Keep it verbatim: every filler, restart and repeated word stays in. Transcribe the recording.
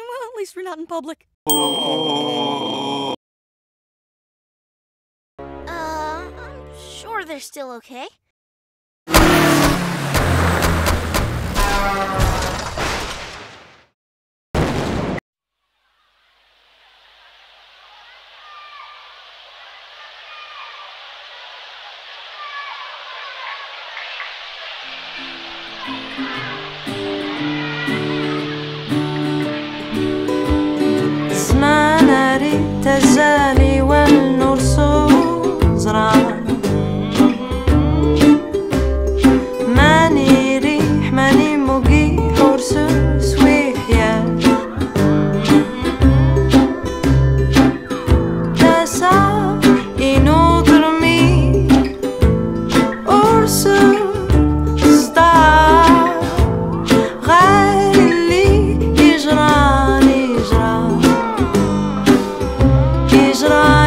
Well, at least we're not in public. Uh, I'm sure they're still okay. اسمعني تجالي والنور زرع ماني ريح ماني موقي حورس سويحيا تسع إنو درمي أورس صداع غالي يجراني يجرى يجرى